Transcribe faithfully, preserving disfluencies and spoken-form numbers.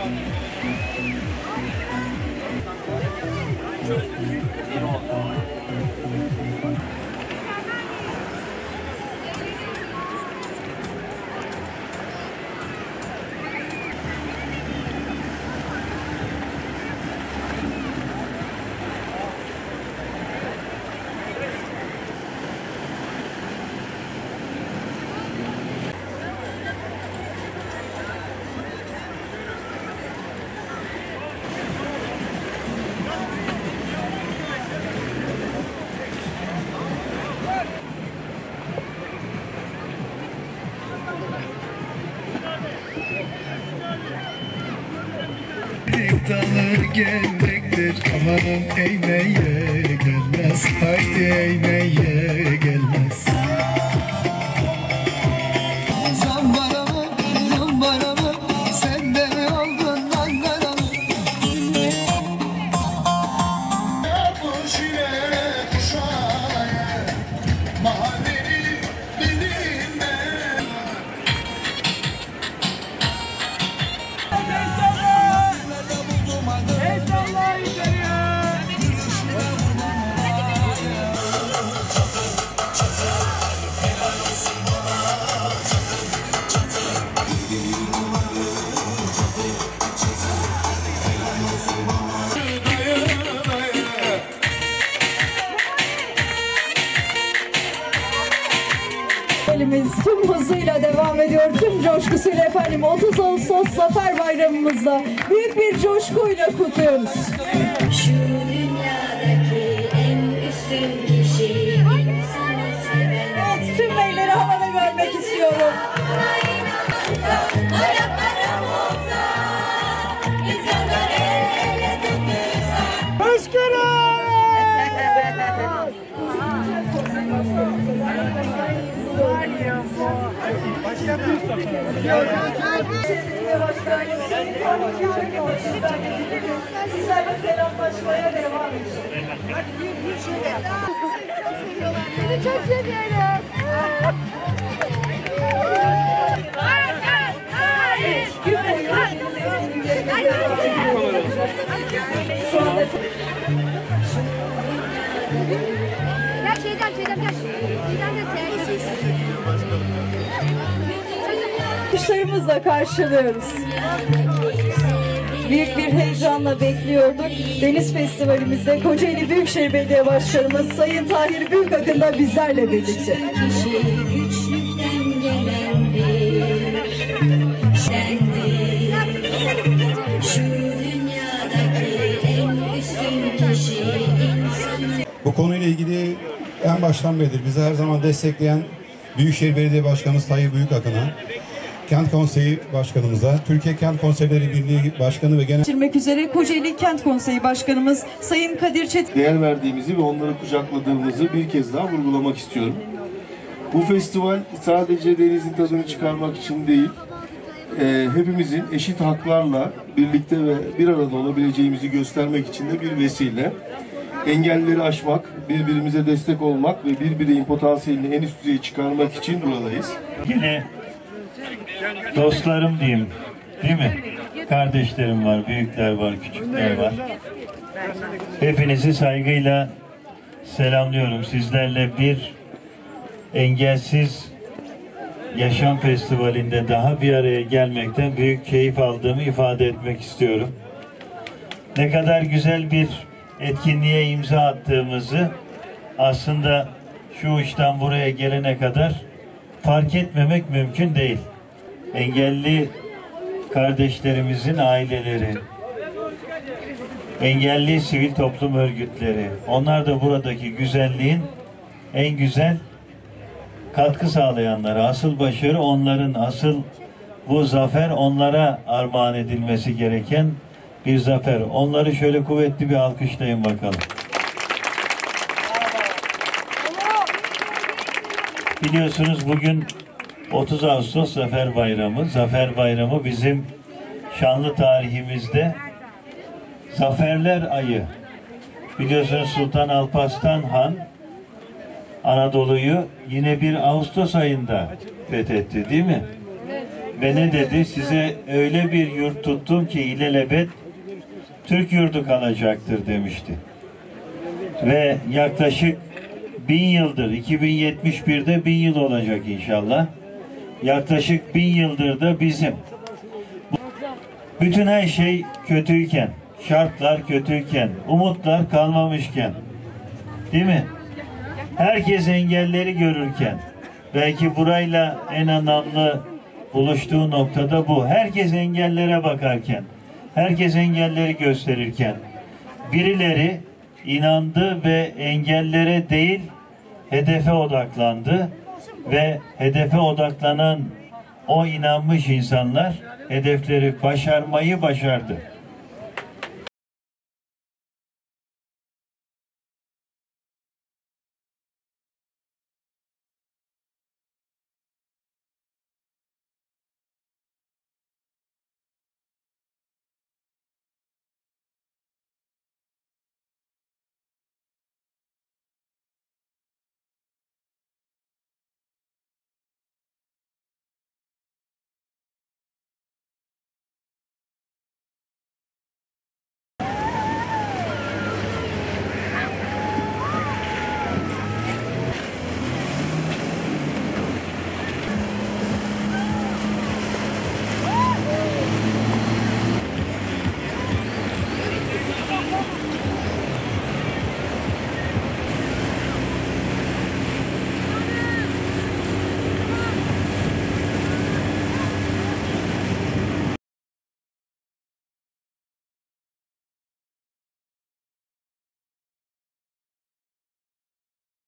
Dalı gelmektir amanın eğmeye gelmez. Haydi eğmeye gelmez. Zambara mı, zambara mı, sen de mi oldun Ankara mı? Kuşine kuşaya mahalleli bilinme. Elimiz tüm hızıyla devam ediyor, tüm coşkusuyla efendim. otuz Ağustos Zafer Bayramımızda büyük bir coşkuyla kutluyoruz. Şu dünyadaki en üstün kişi insanı seven. Evet, tüm beyleri havada görmek istiyorum. Sizlerle selamlaşmaya devam edeceğim. Seni çok seviyorum. Şu anda Gel şeyden şeyden gel. Şeyden de alkışlarımızla karşılıyoruz. Büyük bir heyecanla bekliyorduk. Deniz Festivalimizde Kocaeli Büyükşehir Belediye Başkanımız Sayın Tahir Büyükakın da bizlerle birlikte. Kişi güçlükten gelendir, sendir. Şu dünyadaki en üstün kişi insanı. Bu konuyla ilgili en baştan beridir bizi her zaman destekleyen Büyükşehir Belediye Başkanımız Tahir Büyükakın'a, Kent Konseyi Başkanımıza, Türkiye Kent Konseyleri Birliği Başkanı ve Genel Geçirmek üzere Kocaeli Kent Konseyi Başkanımız Sayın Kadir Çetin. Değer verdiğimizi ve onları kucakladığımızı bir kez daha vurgulamak istiyorum. Bu festival sadece denizin tadını çıkarmak için değil, e, hepimizin eşit haklarla birlikte ve bir arada olabileceğimizi göstermek için de bir vesile. Engelleri aşmak, birbirimize destek olmak ve bir bireyin potansiyelini en üst düzeye çıkarmak için buradayız. Yine dostlarım diyeyim, değil mi? Kardeşlerim var, büyükler var, küçükler var. Hepinizi saygıyla selamlıyorum. Sizlerle bir engelsiz yaşam festivalinde daha bir araya gelmekten büyük keyif aldığımı ifade etmek istiyorum. Ne kadar güzel bir etkinliğe imza attığımızı aslında şu uçtan buraya gelene kadar fark etmemek mümkün değil. Engelli kardeşlerimizin aileleri, engelli sivil toplum örgütleri, onlar da buradaki güzelliğin en güzel katkı sağlayanları. Asıl başarı onların, asıl bu zafer onlara armağan edilmesi gereken bir zafer. Onları şöyle kuvvetli bir alkışlayın bakalım. Biliyorsunuz bugün otuz Ağustos Zafer Bayramı. Zafer Bayramı bizim şanlı tarihimizde Zaferler Ayı. Biliyorsunuz Sultan Alparslan Han Anadolu'yu yine bir Ağustos ayında fethetti, değil mi? ve ne dedi? Size öyle bir yurt tuttum ki ilelebet Türk yurdu kalacaktır demişti. Ve yaklaşık bin yıldır, iki bin yetmiş birde bin yıl olacak inşallah. Yaklaşık bin yıldır da bizim. Bütün her şey kötüyken, şartlar kötüyken, umutlar kalmamışken, değil mi? Herkes engelleri görürken, belki burayla en anlamlı buluştuğu noktada bu. Herkes engellere bakarken, herkes engelleri gösterirken, birileri inandı ve engellere değil, hedefe odaklandı ve hedefe odaklanan o inanmış insanlar hedefleri başarmayı başardı.